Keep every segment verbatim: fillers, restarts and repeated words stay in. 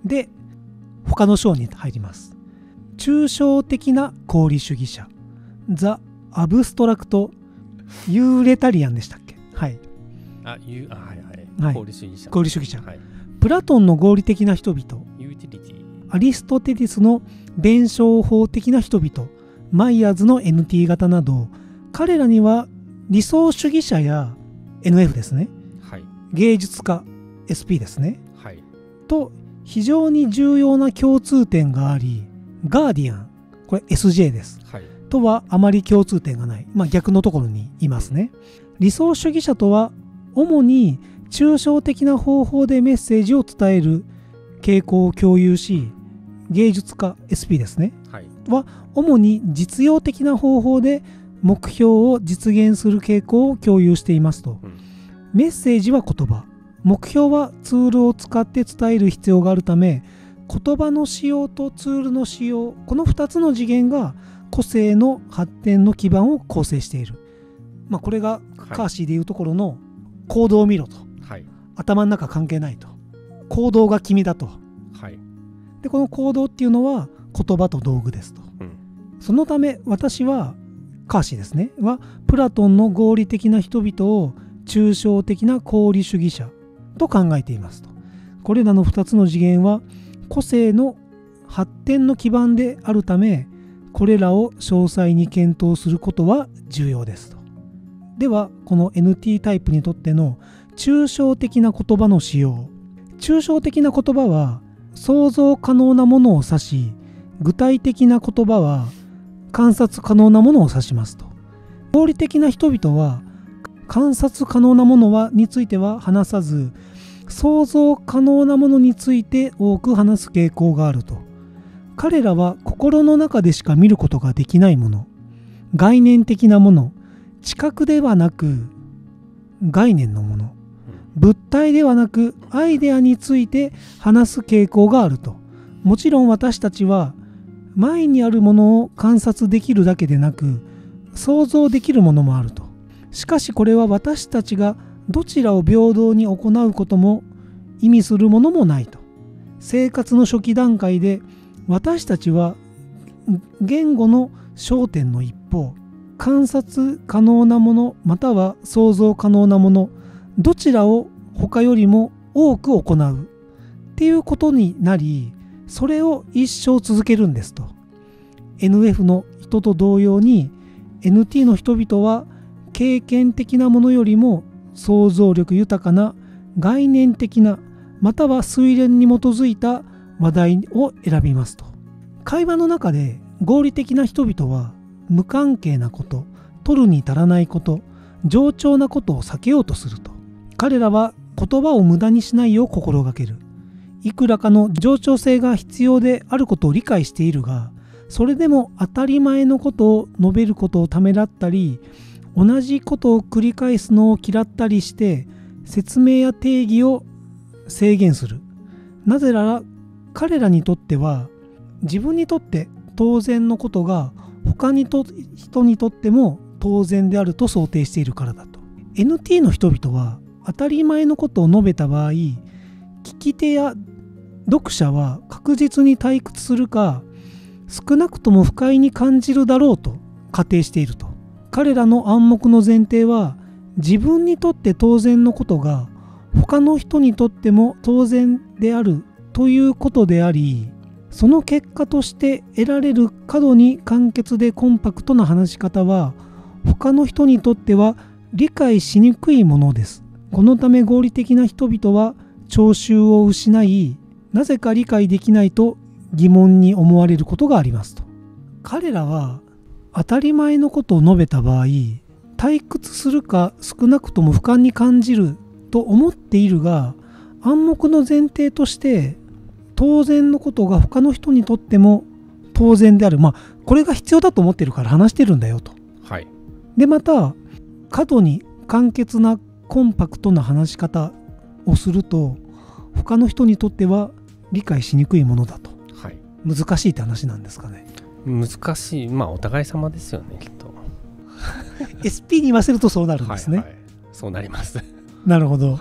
で他の章に入ります。抽象的な功利主義者、ザ・アブストラクト・ユーレタリアンでしたっけ。はい。 あ、ゆあはいはい。 はい、 功利主義者。 功利主義者、 はい、 プラトンの合理的な人々、 ユーティリティ、 アリストテレスの弁証法的な人々、マイヤーズの エヌティー 型など、彼らには理想主義者や エヌエフ ですね、 はい、 芸術家 エスピー ですね、 はい、 と非常に重要な共通点があり、ガーディアン、これ エスジェー です、 はい、 とはあまり共通点がない、まあ、逆のところにいますね。理想主義者とは主に抽象的な方法でメッセージを伝える傾向を共有し、芸術家 エスピー ですね、はい、は主に実用的な方法で目標を実現する傾向を共有していますと、うん、メッセージは言葉、目標はツールを使って伝える必要があるため、言葉の使用とツールの使用、このふたつの次元が個性の発展の基盤を構成している。まあ、これがカーシーでいうところの行動を見ろと、はい、頭の中関係ないと、行動が君だと、はい、でこの行動っていうのは言葉と道具ですと、うん、そのため私はカーシーですねはプラトンの合理的な人々を抽象的な功利主義者と考えていますと。これらのふたつの次元は個性の発展の基盤であるため、これらを詳細に検討することは重要ですと。ではこの エヌティー タイプにとっての抽象的な言葉の使用。抽象的な言葉は想像可能なものを指し、具体的な言葉は観察可能なものを指しますと。合理的な人々は観察可能なものはについては話さず、想像可能なものについて多く話す傾向があると。彼らは心の中でしか見ることができないもの、概念的なもの、知覚ではなく概念のもの、物体ではなくアイデアについて話す傾向があると。もちろん私たちは前にあるものを観察できるだけでなく想像できるものもあると。しかしこれは私たちがどちらを平等に行うことも意味するものもないと。生活の初期段階で私たちは言語の焦点の一方、観察可能なものまたは想像可能なもの、どちらを他よりも多く行うっていうことになり、それを一生続けるんですと。 エヌエフ の人と同様に エヌティー の人々は経験的なものよりも想像力豊かな概念的なまたは推論に基づいた話題を選びますと。会話の中で合理的な人々は無関係なこと、取るに足らないこと、冗長なことを避けようとすると。彼らは言葉を無駄にしないよう心がける。いくらかの冗長性が必要であることを理解しているが、それでも当たり前のことを述べることをためらったり、同じことを繰り返すのを嫌ったりして説明や定義を制限する。なぜなら彼らにとっては自分にとって当然のことが他にと人にとっても当然であると想定しているからだと。 エヌティー の人々は当たり前のことを述べた場合、聞き手や読者は確実に退屈するか少なくとも不快に感じるだろうと仮定していると。彼らの暗黙の前提は自分にとって当然のことが他の人にとっても当然であるということであり、その結果として得られる過度に簡潔でコンパクトな話し方は他の人にとっては理解しにくいものです。このため合理的な人々は聴衆を失い、なぜか理解できないと疑問に思われることがありますと。彼らは当たり前のことを述べた場合、退屈するか少なくとも不快に感じると思っているが、暗黙の前提として当然のことが他の人にとっても当然である、まあこれが必要だと思ってるから話してるんだよと。 はい、 でまた過度に簡潔なコンパクトな話し方をすると他の人にとっては理解しにくいものだと。はい、難しいって話なんですかね。 難しい、まあお互い様ですよねきっと。 エスピー に言わせるとそうなるんですね。 はいはい、そうなります。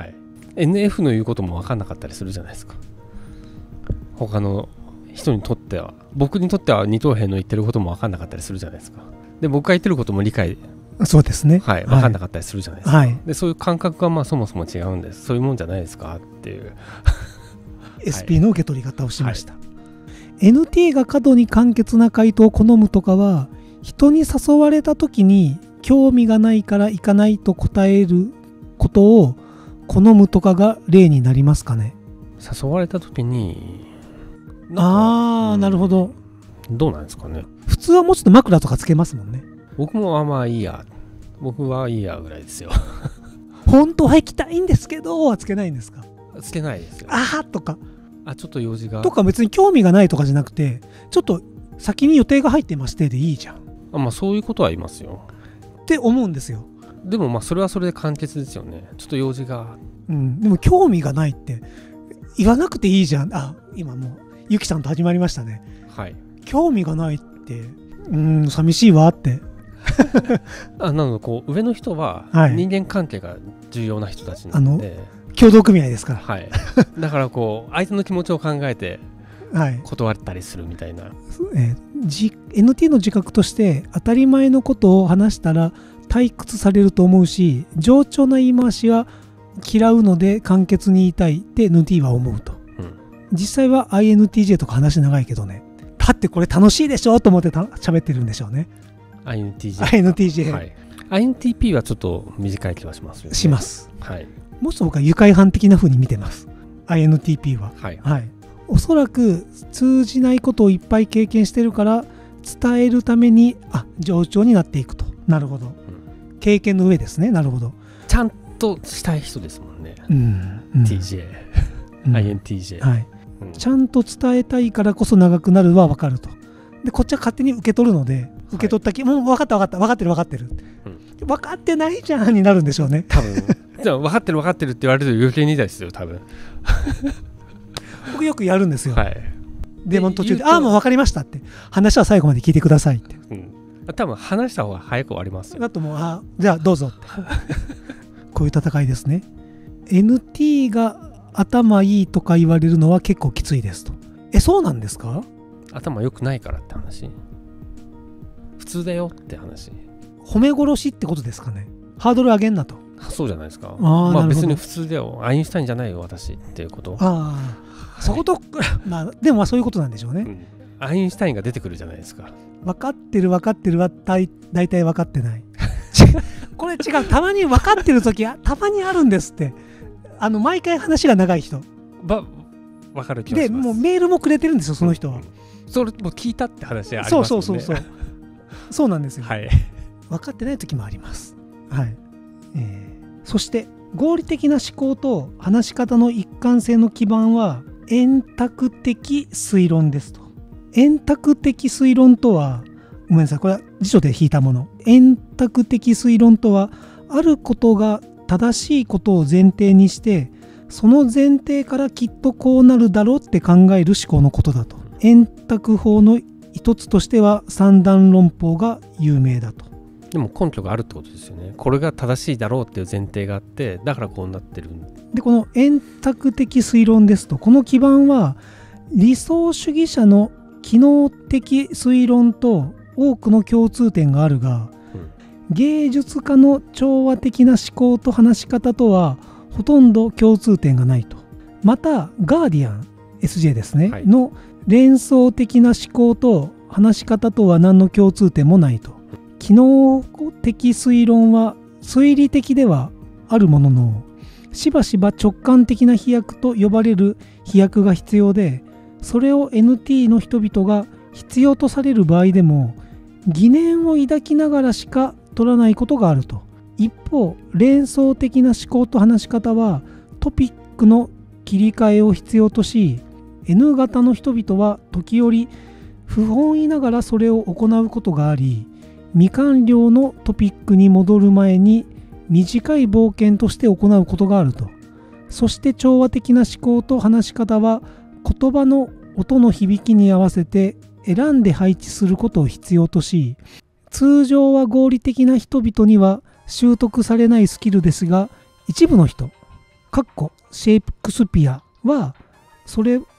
なるほど。 はい、エヌエフ の言うことも分かんなかったりするじゃないですか。 他の人にとっては、僕にとっては二等兵の言ってることも分かんなかったりするじゃないですか。で僕が言ってることも理解、 そうですね、 はい、分かんなかったりするじゃないですか、 はい、 でそういう感覚がまあそもそも違うんです。そういうもんじゃないですかっていうエスピー の受け取り方をしました、はい、エヌティー が過度に簡潔な回答を好むとかは、人に誘われた時に興味がないから行かないと答えることを好むとかが例になりますかね。 誘われた時に、 ああ、 うん、 なるほど。 どうなんですかね。 普通はもうちょっと枕とかつけますもんね。 僕もあまあいいや、僕はいいやぐらいですよ本当は行きたいんですけどはつけないんですか。 つけないですよ。 ああとか、 あ、ちょっと用事がとか、別に興味がないとかじゃなくて、ちょっと先に予定が入ってましてでいいじゃん。 あ、まあそういうことは言いますよって思うんですよ。 でもまあそれはそれで簡潔ですよね。ちょっと用事が、 うん、でも興味がないって言わなくていいじゃん。あ、今もうゆきさんと始まりましたね。 はい、 興味がないって、うん、寂しいわってあ、なのでこう上の人は人間関係が重要な人たちなので、はい、 協同組合ですから、 はい、だからこう相手の気持ちを考えて断ったりするみたいな、はい、 えー、エヌティー の自覚として当たり前のことを話したら退屈されると思うし、冗長な言い回しは嫌うので簡潔に言いたいって エヌティー は思うと、うん、実際は アイエヌティージェー とか話長いけどね、だってこれ楽しいでしょと思ってた喋ってるんでしょうね。 アイエヌティージェー、 アイエヌティージェー、 はい、アイエヌティーピー はちょっと短い気はしますよね。 します、 はい、 もし僕は愉快犯的な風に見てます アイエヌティーピー は、 はいはい、おそらく通じないことをいっぱい経験してるから伝えるためにあ冗長になっていくと。なるほど、うん、経験の上ですね。なるほど、 ちゃんとしたい人ですもんね、うんうん、ティージェー、うん、アイエヌティージェー、はい、うん、 ちゃんと伝えたいからこそ長くなるは分かると。でこっちは勝手に受け取るので、受け取ったき、はい、もう分かった分かった分かってる分かってる、うん、分かってないじゃんになるんでしょうね多分じゃあ分かってる分かってるって言われると余計にですよ多分僕よくやるんですよ、 はい、 でも途中でああもう分かりましたって、話は最後まで聞いてくださいって、うん、 多分話した方が早く終わりますよ。 だともうあじゃあどうぞってこういう戦いですね。 エヌティー が頭いいとか言われるのは結構きついですと。えそうなんですか。 頭良くないからって話、普通だよって話、 褒め殺しってことですかね。ハードル上げんなと。 そうじゃないですか。 あ、 まあ別に普通だよ、アインシュタインじゃないよ私っていうこと。 ああ、はい、そことまあでもまあそういうことなんでしょうね、うん、 アインシュタインが出てくるじゃないですか。 分かってる分かってるは大体分かってないこれ違う、たまに分かってる時はたまにあるんですって。あの毎回話が長い人ば分かる気がします。 でもうメールもくれてるんですよその人は、うん、 それも聞いたって話ありますよね。 そうそうそうそうそうなんですよ、 はい、 分かってない時もあります、はいえー、そして合理的な思考と話し方の一貫性の基盤は円卓的推論ですと。円卓的推論とは、ごめんなさい、これは辞書で引いたもの。円卓的推論とは、あることが正しいことを前提にして、その前提からきっとこうなるだろうって考える思考のことだと。円卓法の一つとしては三段論法が有名だと。 でも根拠があるってことですよね。これが正しいだろうっていう前提があって、だからこうなってる。 でこの円卓的推論ですと、この基盤は理想主義者の機能的推論と多くの共通点があるが、うん、芸術家の調和的な思考と話し方とはほとんど共通点がないと。またガーディアン エスジェー ですね、はい、の連想的な思考と話し方とは何の共通点もないと。機能的推論は推理的ではあるものの、しばしば直感的な飛躍と呼ばれる飛躍が必要で、それを エヌティー の人々が必要とされる場合でも疑念を抱きながらしか取らないことがあると。一方連想的な思考と話し方はトピックの切り替えを必要とし、 N 型の人々は時折不本意ながらそれを行うことがあり、未完了のトピックに戻る前に短い冒険として行うことがあると。そして調和的な思考と話し方は言葉の音の響きに合わせて選んで配置することを必要とし、通常は合理的な人々には習得されないスキルですが、一部の人（シェイクスピア）はそれ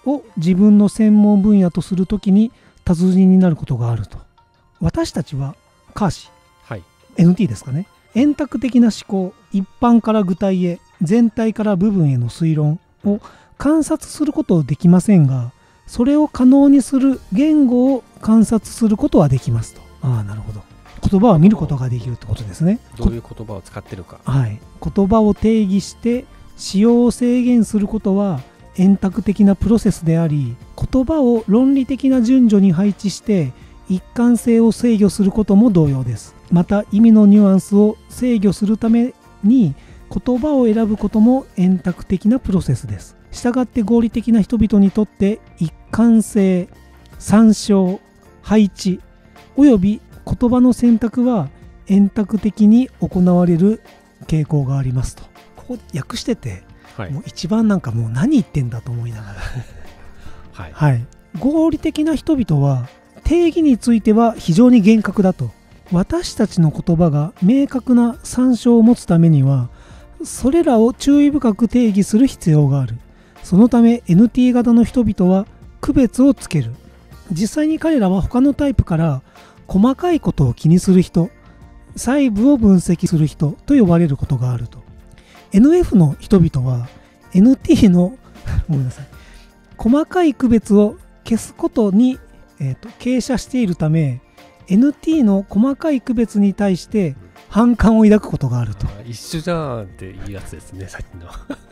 を自分の専門分野とするときに達人になることがあると。私たちはカーシ、 はい、 エヌティー ですかね。円卓的な思考、一般から具体へ、全体から部分への推論を観察することはできませんが、それを可能にする言語を観察することはできますと。ああ、なるほど。言葉を見ることができるってことですね。 どういう言葉を使ってるか。 はい。言葉を定義して使用を制限することは円卓的なプロセスであり、言葉を論理的な順序に配置して一貫性を制御することも同様です。また意味のニュアンスを制御するために言葉を選ぶことも円卓的なプロセスです。したがって合理的な人々にとって一貫性、参照、配置および言葉の選択は円卓的に行われる傾向がありますと。ここ訳してて、はい、もう一番なんかもう何言ってんだと思いながら、はいはい、合理的な人々は定義については非常に厳格だと。私たちの言葉が明確な参照を持つためにはそれらを注意深く定義する必要がある。そのため エヌティー 型の人々は区別をつける。実際に彼らは他のタイプから細かいことを気にする人、細部を分析する人と呼ばれることがあると。 エヌエフ の人々は エヌティー のごめんなさい細かい区別を消すことに、えーと、傾斜しているため エヌティー の細かい区別に対して反感を抱くことがあると。 一緒じゃんっていいやつですね、さっきの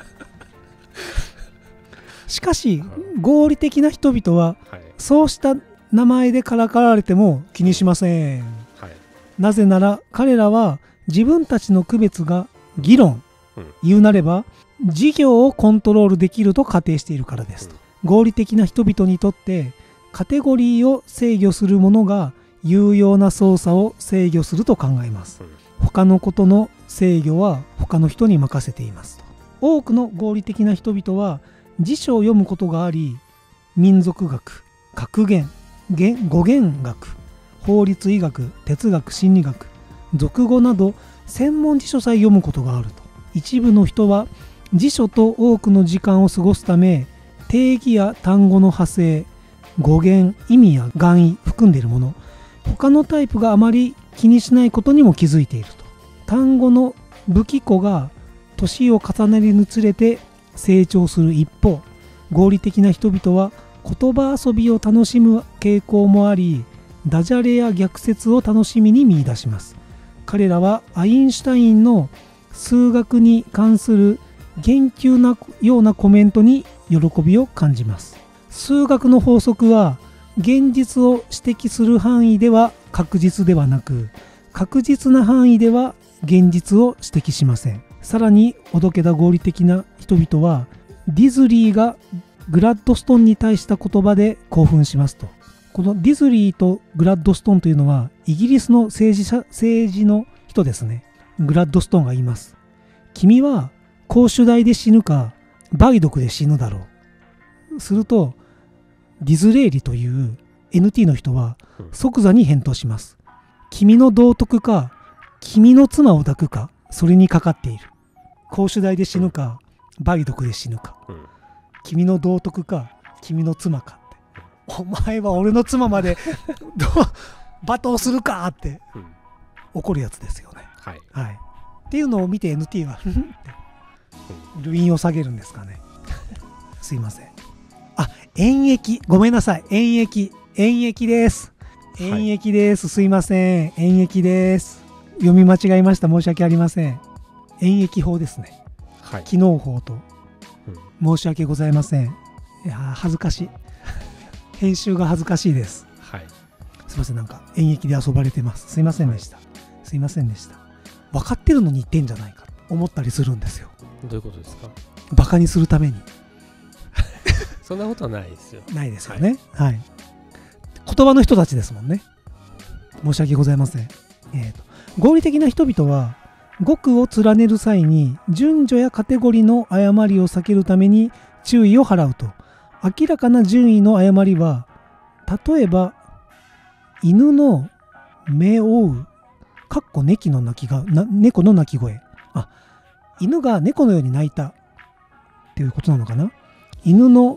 しかし合理的な人々はそうした名前でからかわれても気にしません、はい、なぜなら彼らは自分たちの区別が議論、うん、言うなれば事業をコントロールできると仮定しているからですと、うん、合理的な人々にとってカテゴリーを制御するものが有用な操作を制御すると考えます、うん、他のことの制御は他の人に任せていますと。多くの合理的な人々は辞書を読むことがあり、民族学、格言、語源学、法律医学、哲学、心理学、俗語など専門辞書さえ読むことがあると。一部の人は辞書と多くの時間を過ごすため、定義や単語の派生、語源、意味や含意含んでいるもの、他のタイプがあまり気にしないことにも気づいていると。単語の武器庫が年を重ねるにつれて成長する一方、合理的な人々は言葉遊びを楽しむ傾向もあり、ダジャレや逆説を楽しみに見出します。彼らはアインシュタインの数学に関する言及なようなコメントに喜びを感じます。数学の法則は現実を指摘する範囲では確実ではなく、確実な範囲では現実を指摘しません。さらにおどけた合理的な人々はディズリーがグラッドストンに対した言葉で興奮しますと。このディズリーとグラッドストンというのはイギリスの政治者、政治の人ですね。グラッドストンが言います。君は公主代で死ぬか梅毒で死ぬだろう。するとディズレーリという エヌティー の人は即座に返答します。君の道徳か君の妻を抱くか、それにかかっている。公主代で死ぬか梅毒で死ぬか、うん、君の道徳か君の妻かって、お前は俺の妻まで罵倒するかって、うん、怒るやつですよね、はいはい、っていうのを見て エヌティー はってルインを下げるんですかねすいません。あ、演疫、ごめんなさい、演疫演疫です演疫です、はい、すいません、演疫です。読み間違えました、申し訳ありません。演疫法ですね、はい、機能法と、うん、申し訳ございません。いや恥ずかしい編集が恥ずかしいです、はい、すいません。なんか演疫で遊ばれてます。すいませんでした、はい、すいませんでした。分かってるのに言ってんじゃないかと思ったりするんですよ。 どういうことですか？ バカにするためにそんなことはないですよ。 ないですよね、はいはい、言葉の人たちですもんね。申し訳ございません。えーと合理的な人々は語句を連ねる際に順序やカテゴリーの誤りを避けるために注意を払うと。明らかな順位の誤りは、例えば犬の目を追うかっこ猫の鳴きがな猫の鳴き声、あ、犬が猫のように鳴いたっていうことなのかな。犬の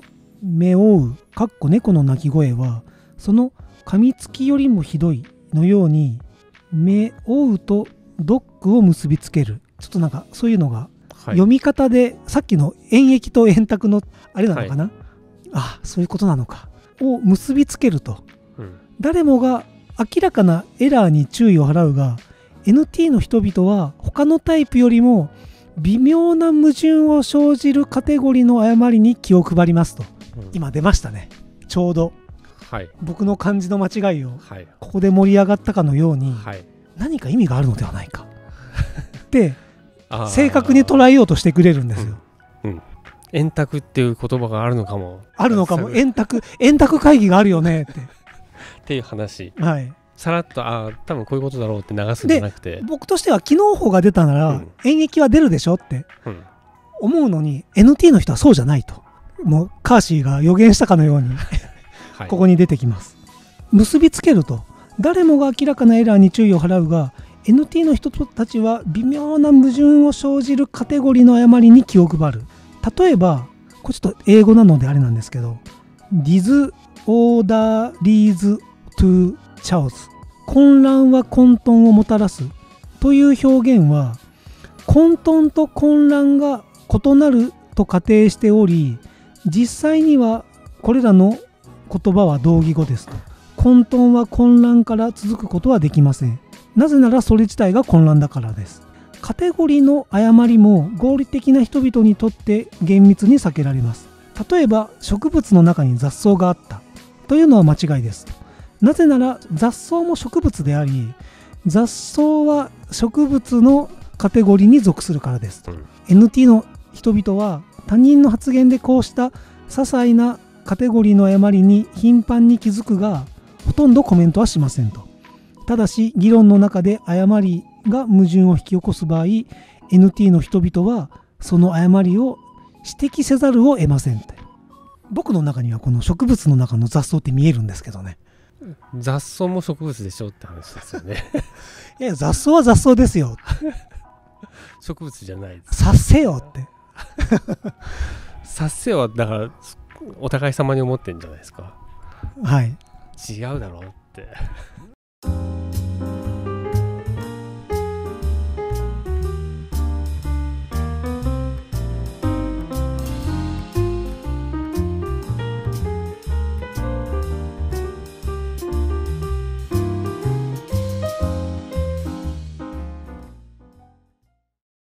目をうかっこ猫の鳴き声はその噛みつきよりもひどいのように目をうとドッグを結びつける。ちょっとなんかそういうのが読み方で、さっきの演疫と円卓のあれなのかな、はい、あそういうことなのかを結びつけると、うん、誰もが明らかなエラーに注意を払うが エヌティー の人々は他のタイプよりも微妙な矛盾を生じるカテゴリーの誤りに気を配りますと、うん、今出ましたね。ちょうど、はい、僕の漢字の間違いをここで盛り上がったかのように、はい、何か意味があるのではないかって正確に捉えようとしてくれるんですよ。 うんうん、円卓っていう言葉があるのかもあるのかも円卓円卓会議があるよねってっていう話、 はい、 さらっとあ多分こういうことだろうって流すんじゃなくて、 僕としては機能法が出たなら、うん、演疫は出るでしょって思うのに、うん、エヌティー の人はそうじゃないと、もうカーシーが予言したかのようにはい、ここに出てきます。結びつけると誰もが明らかなエラーに注意を払うが エヌティー の人たちは微妙な矛盾を生じるカテゴリーの誤りに気を配る。例えばこれちょっと英語なのであれなんですけど Disorder leads to chaos 混乱は混沌をもたらすという表現は混沌と混乱が異なると仮定しており、実際にはこれらの言葉は同義語ですと。混沌は混乱から続くことはできません。なぜならそれ自体が混乱だからです。カテゴリーの誤りも合理的な人々にとって厳密に避けられます。例えば植物の中に雑草があったというのは間違いです。なぜなら雑草も植物であり、雑草は植物のカテゴリーに属するからです。うん、エヌティー の人々は他人の発言でこうした些細なカテゴリーの誤りに頻繁に気づくが、ほとんどコメントはしませんと。ただし議論の中で誤りが矛盾を引き起こす場合、 エヌティー の人々はその誤りを指摘せざるを得ませんって。僕の中にはこの植物の中の雑草って見えるんですけどね。 雑草も植物でしょって話ですよねいや雑草は雑草ですよ植物じゃないです。 察せよって察せよはだからお互い様に思ってんじゃないですか。 はい、 違うだろうって